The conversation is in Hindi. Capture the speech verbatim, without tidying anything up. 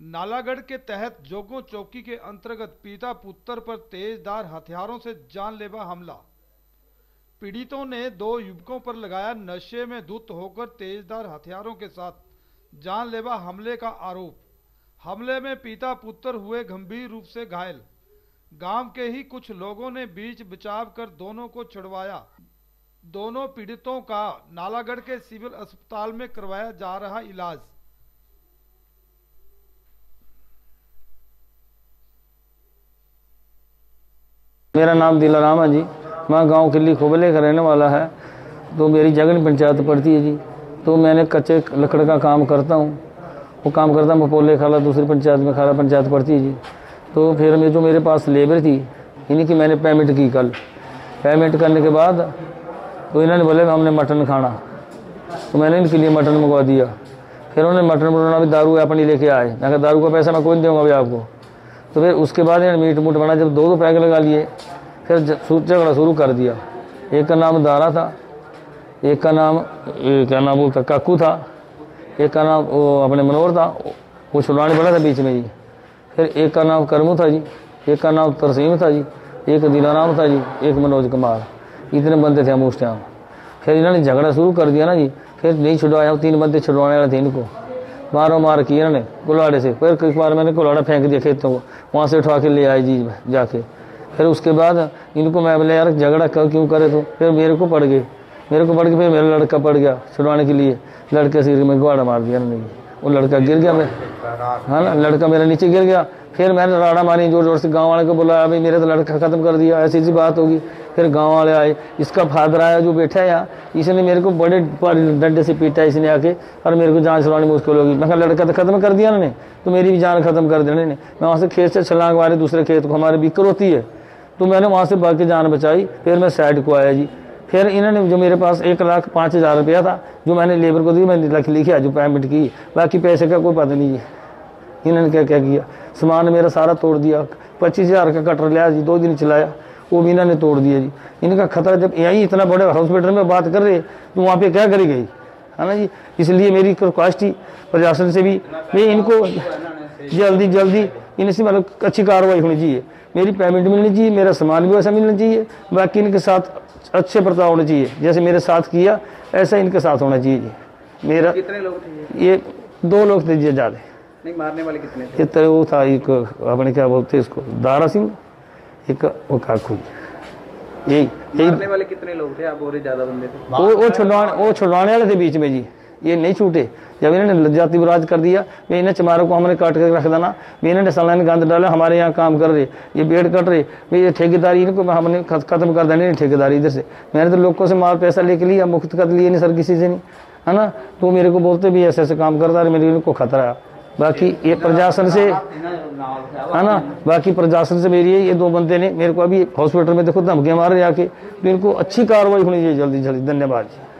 नालागढ़ के तहत जोगो चौकी के अंतर्गत पिता पुत्र पर तेजधार हथियारों से जानलेवा हमला। पीड़ितों ने दो युवकों पर लगाया नशे में धुत होकर तेजधार हथियारों के साथ जानलेवा हमले का आरोप। हमले में पिता पुत्र हुए गंभीर रूप से घायल। गांव के ही कुछ लोगों ने बीच बचाव कर दोनों को छुड़वाया। दोनों पीड़ितों का नालागढ़ के सिविल अस्पताल में करवाया जा रहा इलाज। मेरा नाम दिलाराम है जी। मैं गांव किली खोबले का रहने वाला है। तो मेरी जगन पंचायत पड़ती है जी। तो मैंने कच्चे लकड़ का काम करता हूँ। वो काम करता हूँ पोले खाला दूसरी पंचायत में खाला पंचायत पड़ती है जी। तो फिर मैं जो मेरे पास लेबर थी इन्हीं की मैंने पेमेंट की। कल पेमेंट करने के बाद तो इन्होंने बोले हमने मटन खाना, तो मैंने इनके लिए मटन मंगवा दिया। फिर उन्होंने मटन बनाना भी दारू अपनी लेके आए। मैं कहा दारू का पैसा मैं कोई नहीं दूंगा अभी आपको। तो फिर उसके बाद इन्होंने मीट मूट बना, जब दो दो पैक लगा लिए फिर झगड़ा शुरू कर दिया। एक का नाम दारा था, एक का नाम क्या नाम बोलता काकू था, एक का नाम वो अपने मनोहर था, वो छुड़वाने पड़ा था बीच में जी। फिर एक का नाम करमू था जी, एक का नाम तरसीम था जी, एक दिलाराम था जी, एक मनोज कुमार। इतने बंदे थे हम उस टाइम। फिर इन्होंने झगड़ा शुरू कर दिया ना जी। फिर नहीं छुड़वाया, तीन बंदे छुड़वाने वाले थे इनको। मारो मार किया इन्होंने कुल्हाड़े से। फिर एक बार मैंने कुल्हाड़ा फेंक दिया खेतों को, वहाँ से उठा के ले आए जी जाके। फिर उसके बाद इनको मैं बोले यार झगड़ा क्यों करे, तो फिर मेरे को पड़ गए मेरे को पड़ गए फिर मेरा लड़का पड़ गया छुड़वाने के लिए। लड़के सिर में गुआड़ा मार दिया उन्होंने। वो लड़का गिर गया, मैं हाँ ना लड़का मेरा नीचे गिर गया। फिर मैंने राड़ा मारी जोर जोर से, गांव वाले को बोला अभी मेरे तो लड़का खत्म कर दिया, ऐसी ऐसी बात होगी। फिर गांव वाले आए, इसका फादर आया जो बैठा है यहाँ, इसने मेरे को बड़े डंडे से पीटा इसने आके, और मेरे को जान छुड़वानी मुश्किल होगी। मैं कहा लड़का तो खत्म कर दिया उन्होंने, तो मेरी भी जान खत्म कर दी उन्होंने। मैं वहाँ से खेत से छलांग मारे दूसरे खेत को, हमारे बिक्कर होती है, तो मैंने वहाँ से भाग के जान बचाई। फिर मैं साइड को आया जी। फिर इन्होंने जो मेरे पास एक लाख पाँच हज़ार रुपया था जो मैंने लेबर को दी, मैंने लिख लिखा जो पेमेंट की, बाकी पैसे का कोई पता नहीं है। इन्होंने क्या क्या किया, सामान मेरा सारा तोड़ दिया। पच्चीस हज़ार का कटर लिया जी, दो दिन चलाया, वो भी इन्होंने तोड़ दिया जी। इनका खतरा जब यही इतना बड़े हॉस्पिटल में बात कर रहे तो वहाँ पे क्या करी गई है ना जी। इसलिए मेरी रिक्वेस्ट थी प्रशासन से भी, भाई इनको जल्दी जल्दी इनसे मतलब अच्छी कार्रवाई होनी चाहिए। मेरी पेमेंट मिलनी चाहिए, मेरा सामान भी वैसा मिलना चाहिए, बाकी इनके साथ अच्छे बर्ताव होना चाहिए। जैसे मेरे साथ किया ऐसा इनके साथ होना चाहिए जी। मेरा कितने लोग थे? ये दो लोग थे जी, ज्यादा नहीं। मारने वाले कितने थे? कितने वो था, एक अपने क्या बोलते इसको दारा सिंह, एक वो काकू। यही मारने वाले कितने लोग थे? आप और ज्यादा बंदे थे? वो वो छुड़वाने वो छुड़वाने वाले थे बीच में जी। ये नहीं छूटे। जब इन्होंने जाति विराज कर दिया, वे इन्हें चमारों को हमने काट कर रख देना, वे इन्होंने सलाइन गंद डाला, हमारे यहाँ काम कर रहे, ये बेड कट रहे, वे ये ठेकेदारी इनको हमने खत्म कर देनी ठेकेदारी इधर से। मैंने तो लोगों से माल पैसा लेके लिया, मुफ्त कर लिए नहीं सर किसी से नहीं, है ना। तो मेरे को बोलते भी ऐसे ऐसे काम करता है, मेरे इनको खतरा है। बाकी ये प्रशासन से है ना, बाकी प्रशासन से मेरी ये दो बंदे ने मेरे को अभी हॉस्पिटल में देखो धमकियाँ मार रहे आके, तो इनको अच्छी कार्रवाई होनी चाहिए जल्दी जल्दी। धन्यवाद जी।